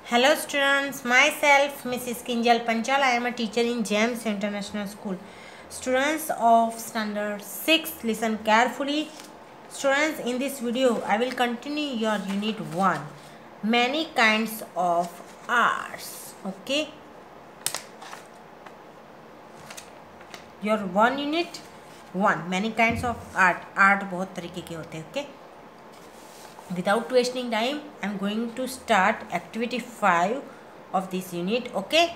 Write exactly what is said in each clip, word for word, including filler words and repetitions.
Hello students, myself Missus Kinjal Panchal. I am a teacher in James International School. Students of standard six, listen carefully. Students, in this video I will continue your unit one, many kinds of arts. Okay, your one unit one, many kinds of art. Art बहुत तरीके के होते हैं. Okay, without wasting time, I am going to start activity five of this unit. Okay,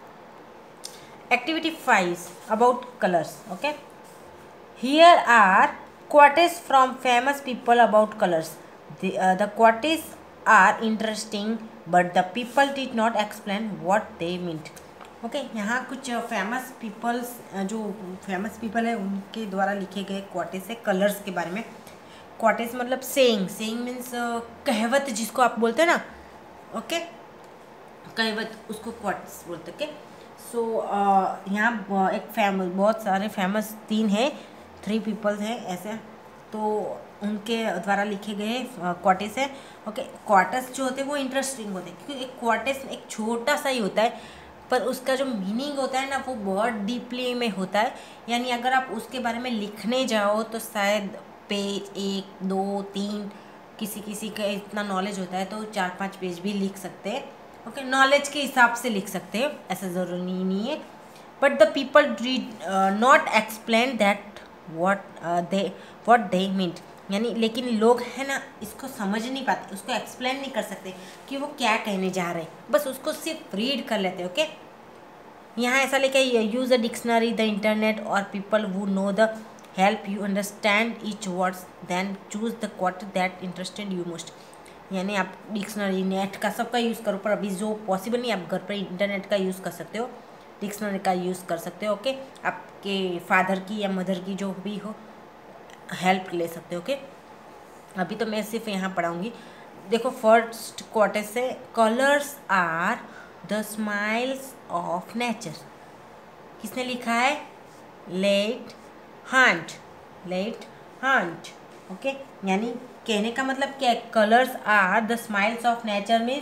activity five is about colors. Okay, here are quotes from famous people about colors. The, uh, the quotes are interesting, but the people did not explain what they meant. Okay okay, यहाँ कुछ famous peoples जो famous people है उनके द्वारा लिखे गए क्वाटेस है colours के बारे में. क्वाटेस मतलब सेइंग. सेइंग मीन्स कहावत जिसको आप बोलते हैं ना. ओके, कहावत उसको क्वाटेस बोलते. ओके, सो यहाँ एक फेमस बहुत सारे फेमस तीन है थ्री पीपल्स हैं ऐसे, तो उनके द्वारा लिखे गए क्वाटेस है. ओके, क्वाटेस जो होते हैं वो इंटरेस्टिंग होते हैं क्योंकि एक क्वाटेस एक छोटा सा ही होता है, पर उसका जो मीनिंग होता है ना वो बहुत डीपली में होता है. यानी अगर आप उसके बारे में लिखने जाओ तो शायद पेज एक दो तीन, किसी किसी का इतना नॉलेज होता है तो चार पांच पेज भी लिख सकते हैं. ओके, नॉलेज के हिसाब से लिख सकते हैं, ऐसा ज़रूरी नहीं है. But the people did not explain that what they what they meant. यानी लेकिन लोग हैं ना इसको समझ नहीं पाते, उसको एक्सप्लेन नहीं कर सकते कि वो क्या कहने जा रहे हैं, बस उसको सिर्फ रीड कर लेते. ओके, यहाँ ऐसा लिखा है use a dictionary, the internet और people who know the help you understand each words, then choose the quote that interested you most. यानी आप डिक्शनरी नेट का सबका यूज़ करो, पर अभी जो पॉसिबल नहीं, आप घर पर इंटरनेट का यूज़ कर सकते हो, डिक्शनरी का यूज़ कर सकते हो. ओके, आपके फादर की या मदर की जो भी हो हेल्प ले सकते हो. ओके, अभी तो मैं सिर्फ यहाँ पढ़ाऊँगी. देखो फर्स्ट क्वार्टर से, colours are the smiles of nature. किसने लिखा है? Leigh Hunt. Leigh Hunt. Okay, यानी कहने का मतलब क्या है? Colours are the smiles of nature means,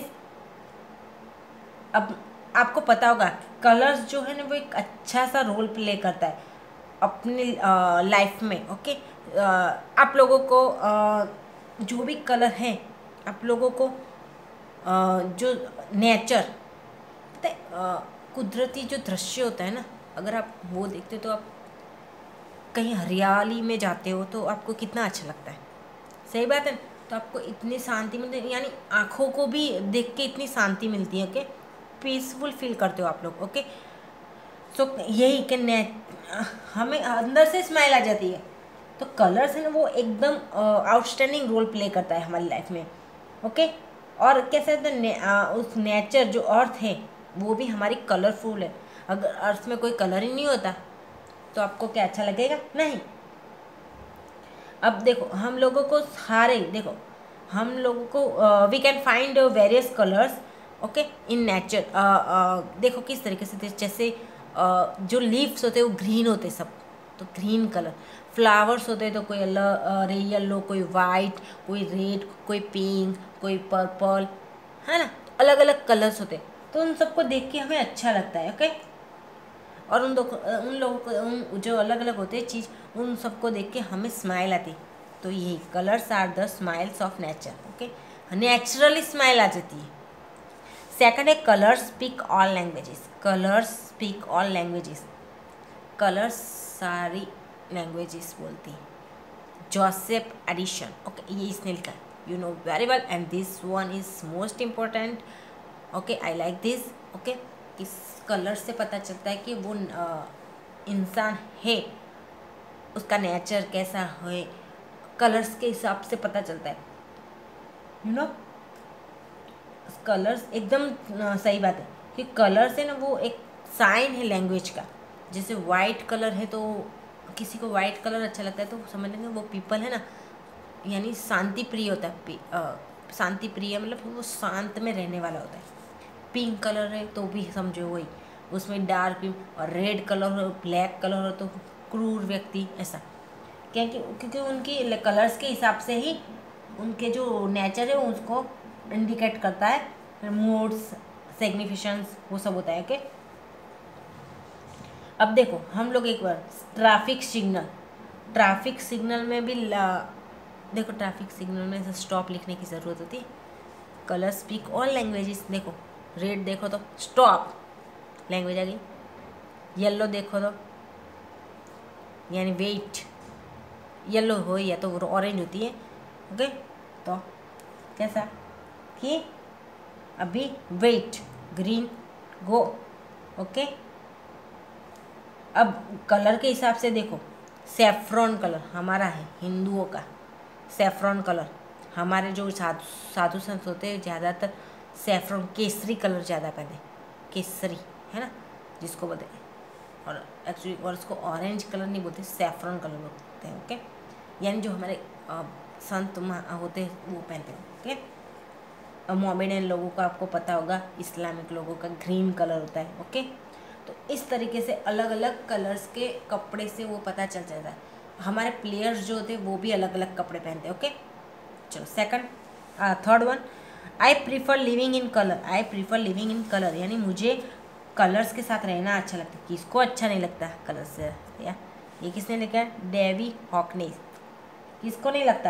अब आपको पता होगा कलर्स जो है ना वो एक अच्छा सा रोल प्ले करता है अपनी लाइफ में. ओके, आप लोगों को आ, जो भी कलर है, आप लोगों को आ, जो नेचर पता है, कुदरती जो दृश्य होता है ना, अगर आप वो देखते हो तो आप कहीं हरियाली में जाते हो तो आपको कितना अच्छा लगता है. सही बात है. तो आपको इतनी शांति मिलती है, यानी आँखों को भी देख के इतनी शांति मिलती है. ओके, पीसफुल फील करते हो आप लोग. ओके, सो यही कि ने हमें अंदर से स्माइल आ जाती है. तो कलर्स है ना वो एकदम आउटस्टैंडिंग रोल प्ले करता है हमारी लाइफ में. ओके, और कैसे तो ने, आ, उस नेचर जो अर्थ है वो भी हमारी कलरफुल है. अगर अर्थ में कोई कलर ही नहीं होता तो आपको क्या अच्छा लगेगा? नहीं. अब देखो हम लोगों को सारे, देखो हम लोगों को we can find various colours. Okay, in nature. देखो किस तरीके से, जैसे uh, जो लीव्स होते हैं वो ग्रीन होते सब, तो ग्रीन कलर. फ्लावर्स होते हैं तो कोई रे येलो, कोई वाइट, कोई रेड, कोई पिंक, कोई पर्पल, है ना. अलग अलग कलर्स होते हैं, तो उन सबको देख के हमें अच्छा लगता है. ओके, और उन उन लोगों को उन जो अलग अलग होते हैं चीज़, उन सबको देख के हमें स्माइल आती. तो यही colours are the smiles of nature. Okay, naturally smile आ जाती है. सेकंड है colours speak all languages. Colours speak all languages. Colours सारी लैंग्वेजेस बोलती है. Joseph Addison. ओके, ये इसने लिखा है, you know very well, and this one is most important. Okay, I like this. Okay, इस कलर से पता चलता है कि वो इंसान है, उसका नेचर कैसा है, कलर्स के हिसाब से पता चलता है. यू नो कलर्स एकदम सही बात है कि कलर्स है ना वो एक साइन है लैंग्वेज का. जैसे वाइट कलर है तो किसी को वाइट कलर अच्छा लगता है तो समझ लेंगे वो पीपल है ना, यानी शांति प्रिय होता है. शांति प्रिय मतलब वो शांत में रहने वाला होता है. पिंक कलर है तो भी समझो वही, उसमें डार्क पिंक. और रेड कलर हो, ब्लैक कलर हो तो क्रूर व्यक्ति, ऐसा. क्या कि क्योंकि उनकी कलर्स के हिसाब से ही उनके जो नेचर है उसको इंडिकेट करता है मूड्स, सिग्निफिकेशंस, वो सब होता है। ओके, अब देखो हम लोग एक बार ट्रैफिक सिग्नल, ट्रैफिक सिग्नल में भी देखो ट्रैफिक सिग्नल में स्टॉप लिखने की ज़रूरत होती है। कलर स्पीक ऑल लैंग्वेजेस, देखो रेड देखो तो स्टॉप लैंग्वेज आ गई, येलो देखो तो यानी वेट, येलो हो या तो ऑरेंज होती है। ओके, तो कैसा कि अभी वेट, ग्रीन, गो। ओके, अब कलर के हिसाब से देखो, सेफ्रॉन कलर हमारा है हिंदुओं का, सेफ्रॉन कलर हमारे जो साधु साधु संत होते हैं ज़्यादातर सेफ्रॉन केसरी कलर ज़्यादा पहने, केसरी है ना जिसको बोलते हैं, और एक्चुअली और उसको ऑरेंज कलर नहीं बोलते, सेफ्रॉन कलर बोलते हैं। ओके, यानी जो हमारे आ, संत होते हैं वो पहनते हैं। ओके, मोमेडियन लोगों का आपको पता होगा, इस्लामिक लोगों का ग्रीन कलर होता है। ओके, तो इस तरीके से अलग अलग कलर्स के कपड़े से वो पता चल जाता है। हमारे प्लेयर्स जो होते हैं वो भी अलग अलग कपड़े पहनते हैं। ओके, चलो second, third one, I prefer living in colour, I prefer living in colour यानी मुझे कलर्स के साथ रहना अच्छा लगता है। किसको अच्छा नहीं लगता कलर से, या ये किसने लिखा है, डेवी हॉकनेस, किसको नहीं लगता,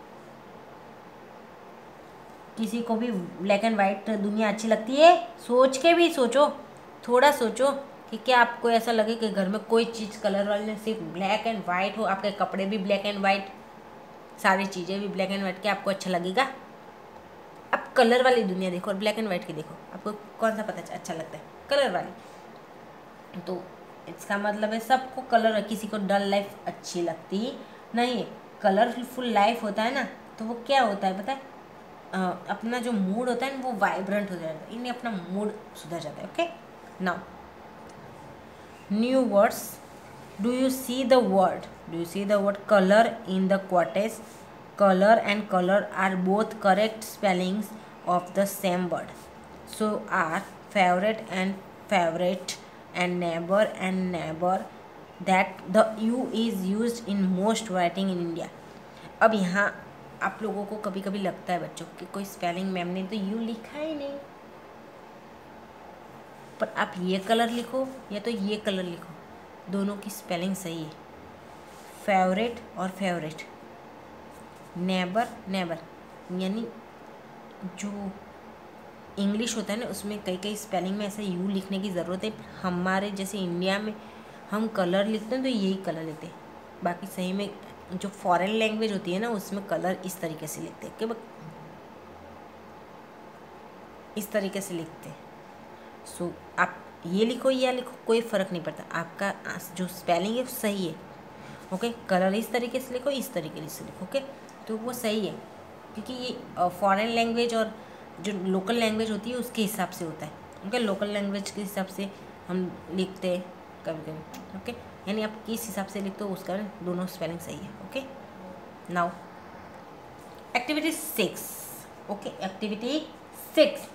किसी को भी ब्लैक एंड वाइट दुनिया अच्छी लगती है। सोच के भी सोचो, थोड़ा सोचो कि क्या आपको ऐसा लगे कि घर में कोई चीज़ कलर वाली नहीं, सिर्फ ब्लैक एंड वाइट हो, आपके कपड़े भी ब्लैक एंड वाइट, सारी चीज़ें भी ब्लैक एंड वाइट, क्या आपको अच्छा लगेगा? आप कलर वाली दुनिया देखो और ब्लैक एंड वाइट की देखो, आपको कौन सा पता अच्छा लगता है, कलर वाली। तो इसका मतलब है सबको कलर, किसी को डल लाइफ अच्छी लगती नहीं है, कलरफुल लाइफ होता है ना, तो वो क्या होता है पता है, आ, अपना जो मूड होता है ना वो वाइब्रेंट हो जाता है, इन्हें अपना मूड सुधर जाता है। Okay, now new words, do you see the word, do you see the word colour in the quotes? Color and color are both correct spellings of the same word. So are favorite and favorite and neighbor and neighbor, that the U is used in most writing in India. अब यहाँ आप लोगों को कभी कभी लगता है बच्चों कि कोई स्पेलिंग मैम ने तो यू लिखा ही नहीं, पर आप ये कलर लिखो या तो ये कलर लिखो, दोनों की स्पेलिंग सही है। फेवरेट और फेवरेट, नेबर नेबर, यानी जो इंग्लिश होता है ना उसमें कई कई स्पेलिंग में ऐसे यू लिखने की ज़रूरत है। हमारे जैसे इंडिया में हम कलर लिखते हैं तो यही कलर लिखते हैं, बाकी सही में जो फॉरेन लैंग्वेज होती है ना उसमें कलर इस तरीके से लिखते हैं कि इस तरीके से लिखते हैं। सो आप ये लिखो या लिखो कोई फ़र्क नहीं पड़ता, आपका जो स्पेलिंग है सही है। ओके, कलर इस तरीके से लिखो, इस तरीके से लिखो। ओके, तो वो सही है, क्योंकि ये फॉरेन लैंग्वेज और जो लोकल लैंग्वेज होती है उसके हिसाब से होता है। ओके, लोकल लैंग्वेज के हिसाब से हम लिखते हैं कभी कभी। ओके, यानी आप किस हिसाब से लिखते हो उसका दोनों स्पेलिंग सही है। Okay, now activity six. Okay, activity six,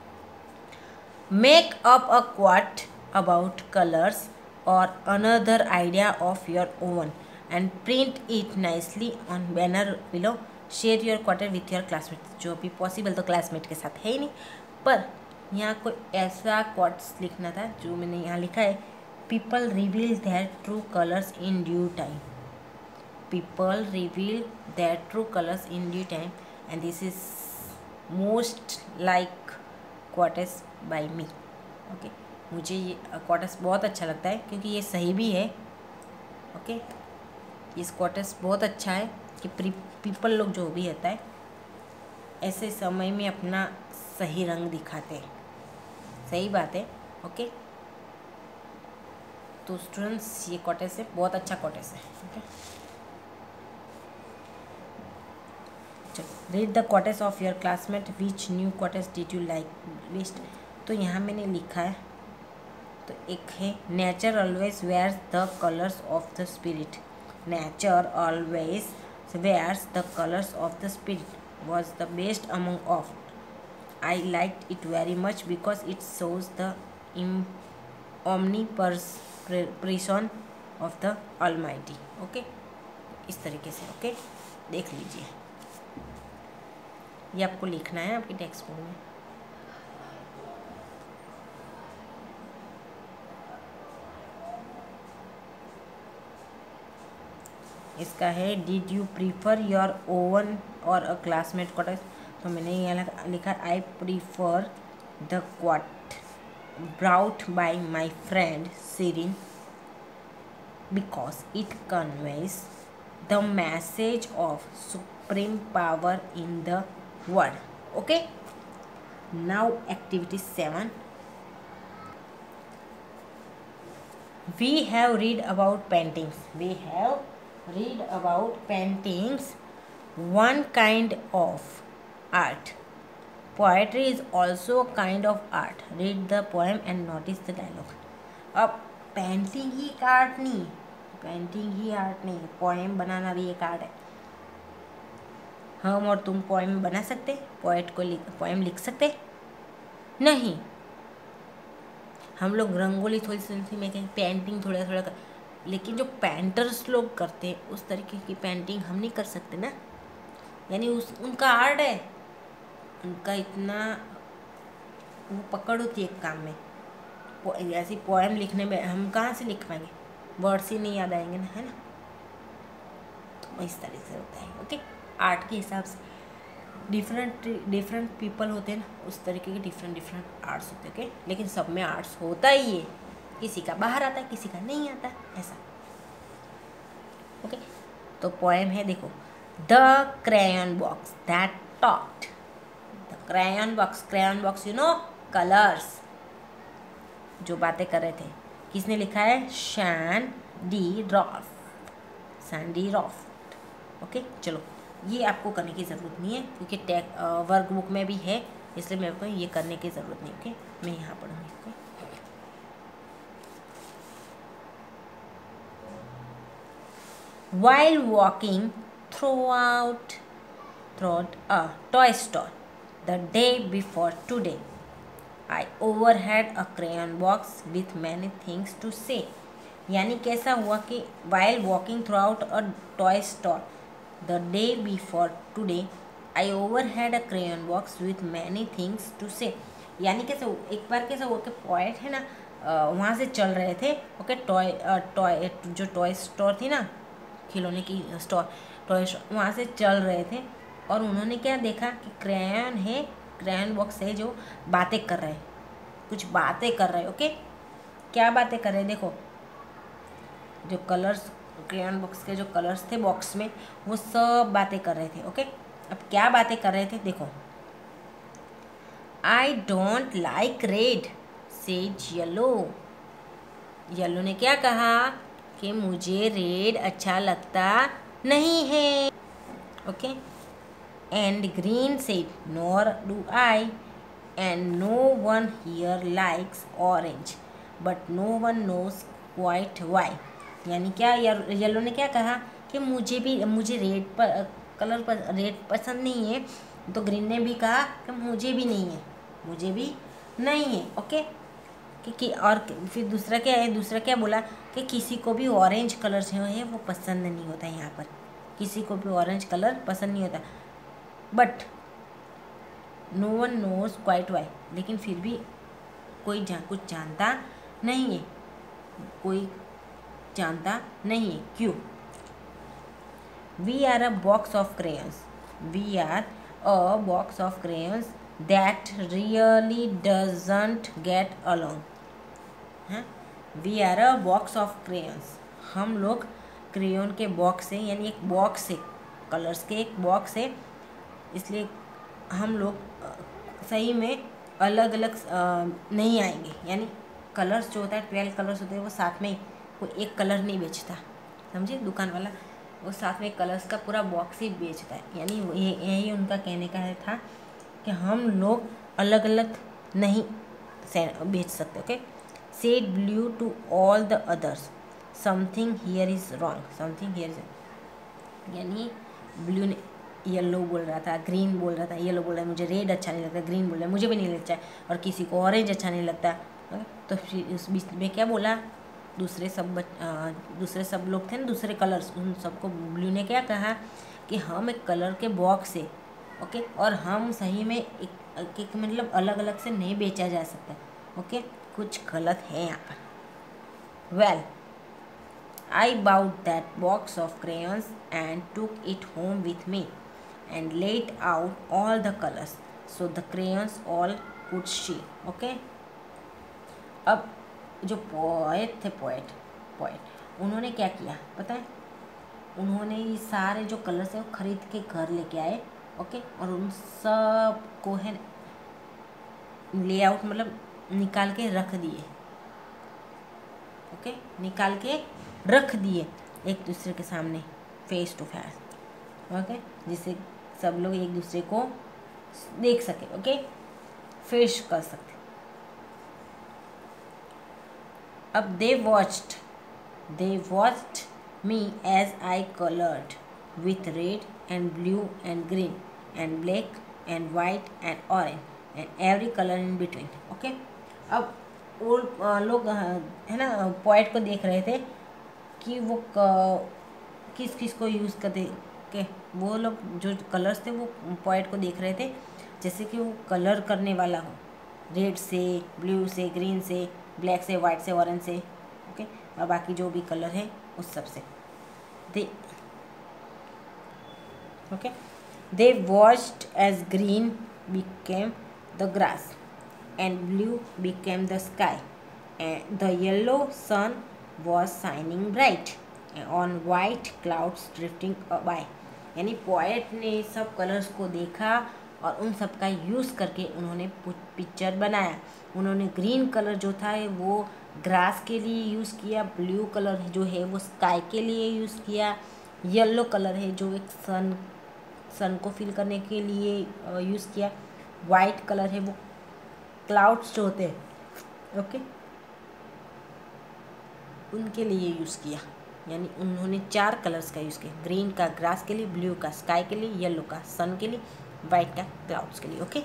make up a quote about colours or another idea of your own and print it nicely on banner below. Share your quarter with your classmates. जो भी possible तो classmate के साथ है ही नहीं, पर यहाँ कोई ऐसा क्वाट्स लिखना था जो मैंने यहाँ लिखा है, people reveal their true colors in due time. People reveal their true colors in due time, and this is most like quotes by me. Okay, मुझे ये क्वाट्स बहुत अच्छा लगता है क्योंकि ये सही भी है। ओके, ये क्वाट्स बहुत अच्छा है कि पीपल लोग जो भी होता है ऐसे समय में अपना सही रंग दिखाते हैं, सही बात है। ओके, तो स्टूडेंट्स ये क्वाट्स है, बहुत अच्छा क्वाट्स है। ओके, चलो read the quotes of your classmate, which new quotes did you like best. तो यहाँ मैंने लिखा है, तो एक है nature always wears the colours of the spirit, nature always wears the colors of the spirit, was the best among all. I liked it very much because it shows the omnipresence of the Almighty. Okay, इस तरीके से। Okay okay? देख लीजिए, ये आपको लिखना है आपकी टेक्स्ट बुक में। इसका है did you prefer your own or a classmate quarter. तो मैंने यहाँ लिखा I prefer the quote brought by my friend Sirin because it conveys the message of supreme power in the world. Okay, now activity seven. We have read about paintings. We have read about paintings, one kind of art. Poetry is also a kind of art. Read the poem and notice the dialogue. अब painting ही एक art नहीं, painting ही art नहीं, poem बनाना भी एक art है. हम और तुम पोएम बना सकते, पोएट को लिख पोएम लिख सकते नहीं. हम लोग रंगोली थोड़ी सी में कहीं पेंटिंग थोड़ा थोड़ा कर, लेकिन जो पेंटर्स लोग करते हैं उस तरीके की पेंटिंग हम नहीं कर सकते ना. यानी उस उनका आर्ट है, उनका इतना वो पकड़ होती है काम में. ऐसी पोएम लिखने में हम कहाँ से लिख पाएंगे, वर्ड्स ही नहीं याद आएंगे ना, है ना. तो इस तरह से होता है. ओके, आर्ट के हिसाब से डिफरेंट डिफरेंट पीपल होते हैं ना, उस तरीके के डिफरेंट डिफरेंट आर्ट्स होते हैं. ओके, लेकिन सब में आर्ट्स होता ही है. किसी का बाहर आता है, किसी का नहीं आता, ऐसा. ओके, तो पोएम है, देखो. The crayon box that talked. The crayon box, crayon box you know, colours जो बातें कर रहे थे. किसने लिखा है? Shane DeRolf, Sandy Rolf. Okay, चलो ये आपको करने की ज़रूरत नहीं है क्योंकि टैग वर्क बुक में भी है, इसलिए मेरे को ये करने की ज़रूरत नहीं. ओके, मैं यहाँ पढ़ूँगी. Okay, while walking throughout throughout a toy store the day before today, I overheard a crayon box with many things to say. यानी कैसा हुआ कि while walking throughout a toy store the day before today, I overheard a crayon box with many things to say. यानी कैसे, एक बार कैसे हुआ कि पोएट है ना, वहाँ से चल रहे थे. ओके, टॉय टॉय जो टॉय स्टोर थी ना, खिलौने की स्टोर, टॉय स्टोर, वहाँ से चल रहे थे और उन्होंने क्या देखा कि क्रेयन है, क्रेयन बॉक्स है जो बातें कर रहे हैं, कुछ बातें कर रहे हैं. ओके, क्या बातें कर रहे हैं? देखो, जो कलर्स क्रेयन बॉक्स के जो कलर्स थे बॉक्स में, वो सब बातें कर रहे थे. ओके, अब क्या बातें कर रहे थे? देखो. I don't like red said yellow. Yellow ने क्या कहा कि मुझे रेड अच्छा लगता नहीं है. Okay, and green said nor do I, and no one here likes orange but no one knows quite why. यानी क्या, येलो ने क्या कहा कि मुझे भी मुझे रेड पर कलर पर रेड पसंद नहीं है. तो ग्रीन ने भी कहा कि मुझे भी नहीं है, मुझे भी नहीं है. ओके, कि, कि और फिर दूसरा क्या है, दूसरा क्या बोला कि किसी को भी ऑरेंज कलर जो है वो पसंद नहीं होता. यहाँ पर किसी को भी ऑरेंज कलर पसंद नहीं होता. But no one knows quite why, लेकिन फिर भी कोई जा कुछ जानता नहीं है, कोई जानता नहीं है. क्यों? We are a box of crayons. We are a box of crayons that really doesn't get along. हैं, we are a box of crayons. हम लोग क्रेयन के बॉक्स है, यानी एक बॉक्स है, कलर्स के एक बॉक्स है, इसलिए हम लोग सही में अलग अलग नहीं आएंगे. यानी कलर्स जो होता है, ट्वेल्व कलर्स होते हैं, वो साथ में वो एक कलर नहीं बेचता. समझे, दुकान वाला वो साथ में कलर्स का पूरा बॉक्स ही बेचता है. यानी यही उनका कहने का है था कि हम लोग अलग अलग नहीं बेच सकते. Okay, said blue to all the others something here is wrong. Something here is, यानी ब्लू ने येलो बोल रहा था, ग्रीन बोल रहा था, येलो बोल रहा है मुझे रेड अच्छा नहीं लगता, ग्रीन बोल रहा है मुझे भी नहीं लगता है, और किसी को ऑरेंज अच्छा नहीं लगता. तो फिर उस बीच में क्या बोला, दूसरे सब आ, दूसरे सब लोग थे ना, दूसरे कलर्स, उन सबको ब्लू ने क्या कहा कि हम एक कलर के बॉक्स है. ओके, और हम सही में एक, एक मतलब अलग अलग से नहीं बेचा जा सकता. ओके, कुछ गलत है यहाँ पर. Well, I bought that box of crayons and took it home with me and laid out all the colors so the crayons all could see. Okay. अब जो पोएट थे पोएट पोएट उन्होंने क्या किया पता है, उन्होंने ये सारे जो कलर्स है वो खरीद के घर लेके आए. ओके. और उन सब को है लेआउट मतलब निकाल के रख दिए. ओके. निकाल के रख दिए एक दूसरे के सामने फेस टू फेस. ओके. जिससे सब लोग एक दूसरे को देख सके. ओके. फेस कर सकते. अब they watched they watched me as I colored with red and blue and green and black and white and orange and every color in between. Okay. अब वो लोग है ना पोएट को देख रहे थे कि वो किस किस को यूज़ करते के. वो लोग जो कलर्स थे वो पोएट को देख रहे थे जैसे कि वो कलर करने वाला हो, रेड से, ब्लू से, ग्रीन से, ब्लैक से, वाइट से, ऑरेंज से. ओके. और बाकी जो भी कलर है उस सब से they okay they watched as green became the grass and blue became the sky and the yellow sun was shining bright on white clouds drifting by. यानी पोएट ने सब कलर्स को देखा और उन सब का यूज़ करके उन्होंने पिक्चर बनाया. उन्होंने ग्रीन कलर जो था वो ग्रास के लिए यूज़ किया, ब्लू कलर जो है वो स्काई के लिए यूज़ किया, येलो कलर है जो एक सन सन को फिल करने के लिए यूज़ किया, वाइट कलर है वो क्लाउड्स जो होते हैं ओके उनके लिए यूज़ किया. यानी उन्होंने चार कलर्स का यूज़ किया. ग्रीन का ग्रास के लिए, ब्लू का स्काई के लिए, येलो का सन के लिए, वाइट का क्लाउड्स के लिए. Okay.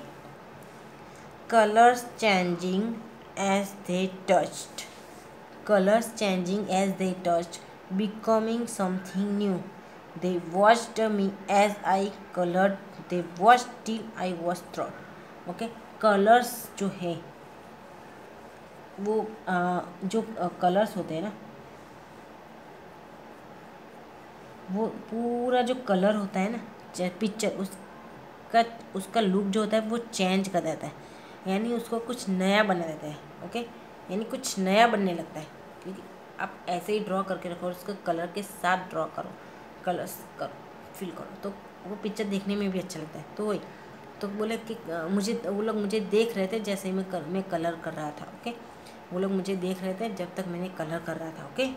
Colours changing as they touched colors changing as they touched becoming something new. They watched me as I colored. They watched till I was through. okay colors जो है वो आ, जो कलर्स होते हैं ना वो पूरा जो कलर होता है ना पिक्चर उसका उसका लुक जो होता है वो चेंज कर देता है. यानी उसको कुछ नया बना देता है. ओके. यानी कुछ नया बनने लगता है क्योंकि आप ऐसे ही ड्रॉ करके रखो और उसको कलर के साथ ड्रॉ करो, कलर्स करो, फिल करो तो वो पिक्चर देखने में भी अच्छा लगता है. तो वही तो बोले कि मुझे वो लोग मुझे देख रहे थे जैसे मैं कर, मैं कलर कर रहा था. ओके. वो लोग मुझे देख रहे थे जब तक मैंने कलर कर रहा था. Okay.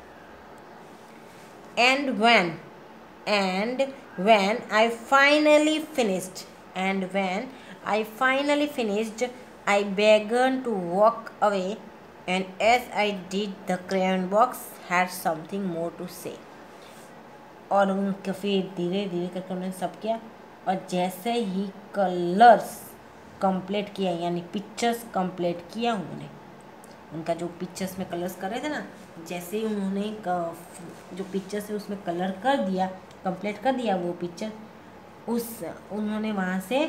And when and when I finally finished and when I finally finished. I began to walk away, and as I did, the crayon box had something more to say. और उनके फिर धीरे धीरे करके उन्होंने सब किया और जैसे ही कलर्स कंप्लीट किया यानी पिक्चर्स कंप्लीट किया उन्होंने, उनका जो पिक्चर्स में कलर्स कर रहे थे ना, जैसे ही उन्होंने जो पिक्चर्स है उसमें कलर कर दिया, कंप्लीट कर दिया वो पिक्चर, उस उन्होंने वहाँ से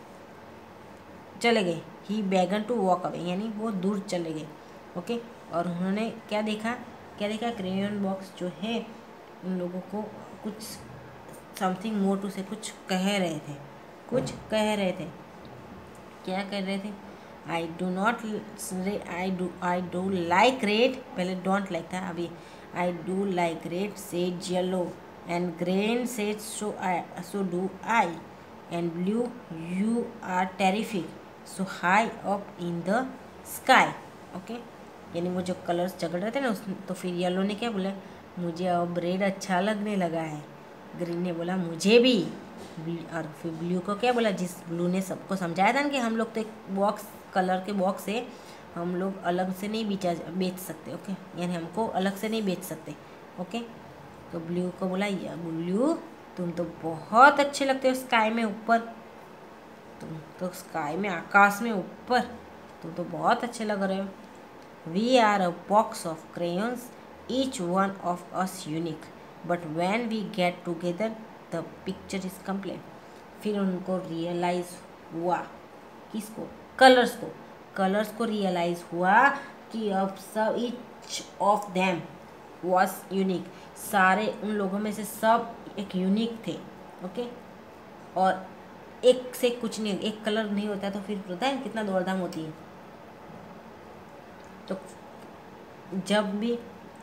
चले गए. ही बैगन टू वॉक अवे यानी वो दूर चले गए. ओके. और उन्होंने क्या देखा क्या देखा क्रेयॉन बॉक्स जो है उन लोगों को कुछ समथिंग मोर टू से कुछ कह रहे थे कुछ कह रहे थे. क्या कह रहे थे? I do not I do I do like red. पहले डोंट लाइक था, अभी I do like red said yellow and green said so I so do I and blue you are terrific so high up in the sky. Okay. यानी वो जो colours झगड़ रहे थे ना उस तो फिर येलो ने क्या बोला, मुझे अब रेड अच्छा लगने लगा है. ग्रीन ने बोला मुझे भी. और फिर ब्लू को क्या बोला, जिस ब्लू ने सबको समझाया था ना कि हम लोग तो एक बॉक्स कलर के बॉक्स से हम लोग अलग से नहीं बेचा बेच सकते. ओके. यानी हमको अलग से नहीं बेच सकते. ओके. तो ब्लू को बोला ब्लू तुम तो बहुत अच्छे लगते हो स्काई में ऊपर, तुम तो स्काई में आकाश में ऊपर तुम तो बहुत अच्छे लग रहे हो. We are a box of crayons each one of us unique but when we get together the picture is complete. फिर उनको रियलाइज हुआ, किसको? कलर्स को. कलर्स को रियलाइज हुआ कि अब सब each of them was unique, सारे उन लोगों में से सब एक यूनिक थे, ओके। और एक से कुछ नहीं, एक कलर नहीं होता तो फिर पता है कितना दौड़धाम होती है। तो जब भी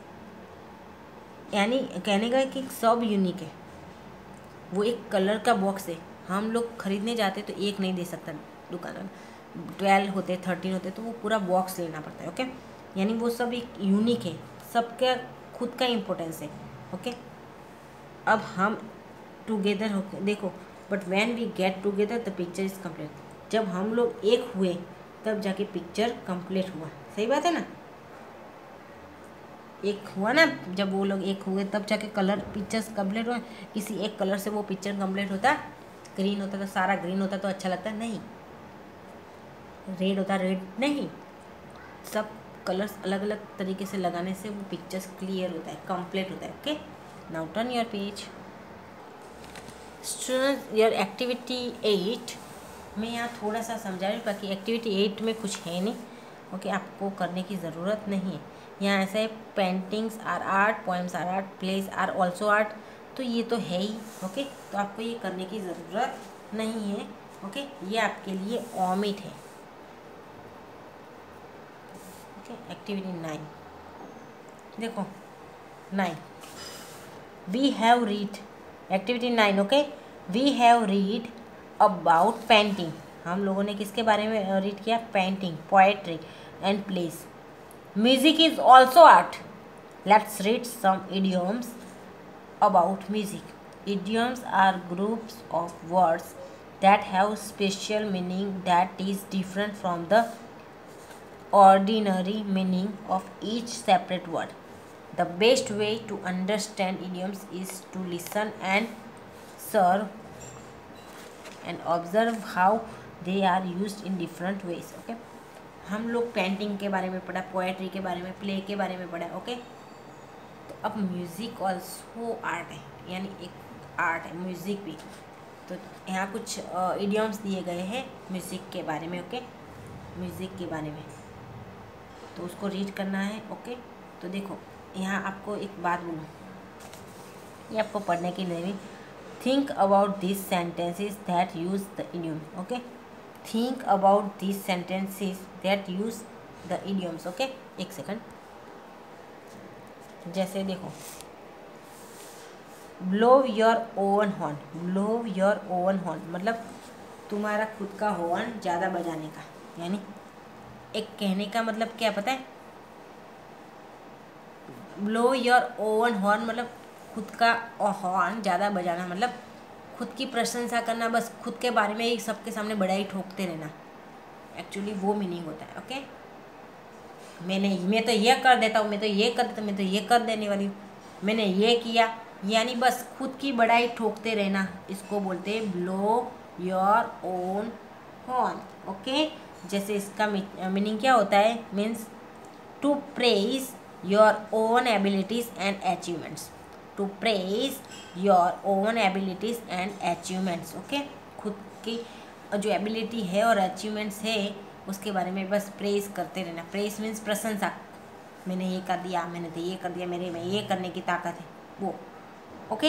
यानी कहने का कि सब यूनिक है, वो एक कलर का बॉक्स है, हम लोग खरीदने जाते तो एक नहीं दे सकता दुकान, ट्वेल्व होते थर्टीन होते तो वो पूरा बॉक्स लेना पड़ता है, ओके। यानी वो सब एक यूनिक है, सबका खुद का इम्पोर्टेंस है, ओके। अब हम टुगेदर हो देखो, but when we get together the picture is complete. जब हम लोग एक हुए तब जाके पिक्चर कंप्लीट हुआ, सही बात है ना। एक हुआ ना, जब वो लोग एक हुए तब जाके कलर पिक्चर्स कंप्लीट हुआ। किसी एक कलर से वो पिक्चर कंप्लीट होता, ग्रीन होता तो सारा ग्रीन होता तो अच्छा लगता नहीं, रेड होता रेड नहीं, सब कलर्स अलग अलग तरीके से लगाने से वो पिक्चर्स क्लियर होता है, कंप्लीट होता है, okay. Now turn your page. Students your activity eight, मैं यहाँ थोड़ा सा समझा रही हूँ बाकी एक्टिविटी एट में कुछ है नहीं, ओके। आपको करने की ज़रूरत नहीं है। यहाँ ऐसा है paintings are art, poems are art, place are also art, तो ये तो है ही, ओके। तो आपको ये करने की ज़रूरत नहीं है, ओके। ये आपके लिए ऑमिट है, ओके। एक्टिविटी नाइन देखो, nine we have read, activity nine, okay. We have read about painting, हम लोगों ने किसके बारे में रीड किया, painting, poetry and place. Music is also art, let's read some idioms about music. Idioms are groups of words that have special meaning that is different from the ordinary meaning of each separate word. The best way to understand idioms is to listen and serve and observe how they are used in different ways, okay. हम लोग painting के बारे में पढ़ा, poetry के बारे में, play के बारे में पढ़ा, ओके। तो अब म्यूज़िक ऑल्सो आर्ट है, यानी एक आर्ट है म्यूज़िक भी। तो यहाँ कुछ इडियम्स दिए गए हैं म्यूज़िक के बारे में, ओके, म्यूज़िक के बारे में, तो उसको रीड करना है, ओके। तो देखो यहाँ आपको एक बात बोलूँ, ये आपको पढ़ने की नहीं, think about this sentences that use the idiom, okay. Think about this sentences that use the idioms, okay. एक सेकंड, जैसे देखो, blow your own horn, blow your own horn मतलब तुम्हारा खुद का हॉर्न ज़्यादा बजाने का, यानी एक कहने का मतलब क्या पता है, ब्लो योर ओवन हॉर्न मतलब खुद का हॉर्न ज़्यादा बजाना, मतलब खुद की प्रशंसा करना, बस खुद के बारे में ही सबके सामने बड़ाई ठोकते रहना, एक्चुअली वो मीनिंग होता है, ओके। मैंने मैं तो ये कर देता हूँ, मैं तो ये कर देता हूँ, मैं तो ये कर देने वाली हूँ, मैंने ये किया, यानी बस खुद की बड़ाई ठोकते रहना, इसको बोलते हैं blow your own horn, okay. जैसे इसका मीनिंग क्या होता है, means to praise your own abilities and achievements, to praise your own abilities and achievements, okay. खुद की जो एबिलिटी है और अचीवमेंट्स है उसके बारे में बस प्रेज करते रहना। प्रेज मीन्स प्रशंसा, मैंने ये कर दिया, मैंने तो ये कर दिया, मेरे में ये करने की ताकत है, वो, ओके।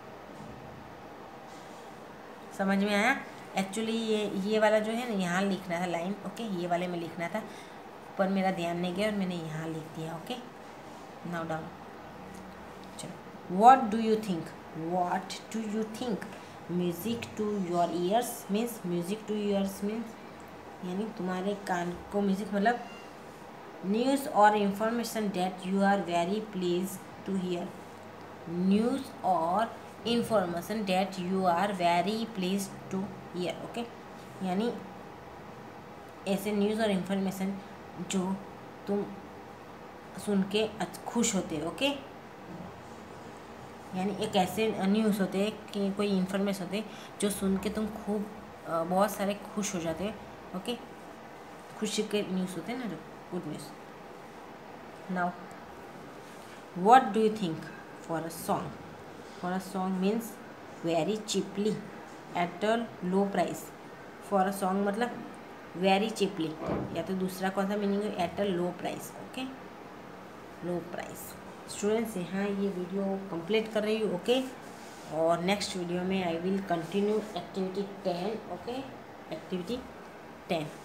समझ में आया। एक्चुअली ये ये वाला जो है ना यहाँ लिखना था लाइन, ओके, ये वाले में लिखना था पर मेरा ध्यान नहीं गया और मैंने यहाँ लिख दिया, ओके। नाउ डाउन, चलो, what do you think, what do you think, music to your ears means, music to ears means यानी तुम्हारे कान को म्यूजिक मतलब न्यूज़ और information that you are very please to hear, news और information that you are very please to hear, okay. यानी ऐसे news और इंफॉर्मेशन जो तुम सुन के खुश होते हो, ओके। यानी एक ऐसे न्यूज़ होते हैं कि कोई इन्फॉर्मेशन होते हैं जो सुन के तुम खूब बहुत सारे खुश हो जाते हो, ओके। खुशी के न्यूज़ होते हैं ना, जो good news. Now what do you think for a song, for a song means very cheaply at a low price, for a song मतलब वेरी चीपली, या तो दूसरा कौन सा मीनिंग है, at a low price, okay, low price. Students यहाँ ये video complete कर रही हूँ, ओके। और नेक्स्ट वीडियो में I will continue activity ten, okay, activity ten.